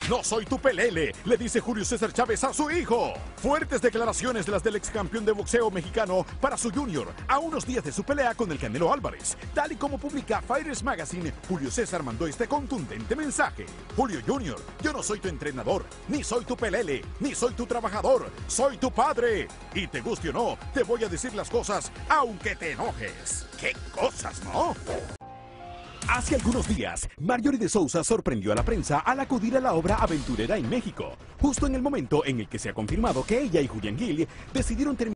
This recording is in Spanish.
No soy tu pelele, le dice Julio César Chávez a su hijo. Fuertes declaraciones de las del ex campeón de boxeo mexicano para su junior, a unos días de su pelea con el Canelo Álvarez. Tal y como publica Fighters Magazine, Julio César mandó este contundente mensaje. Julio Junior, yo no soy tu entrenador, ni soy tu pelele, ni soy tu trabajador, soy tu padre. Y te guste o no, te voy a decir las cosas, aunque te enojes. ¡Qué cosas, ¿no? Hace algunos días, Marjorie de Sousa sorprendió a la prensa al acudir a la obra aventurera en México, justo en el momento en el que se ha confirmado que ella y Julián Gil decidieron terminar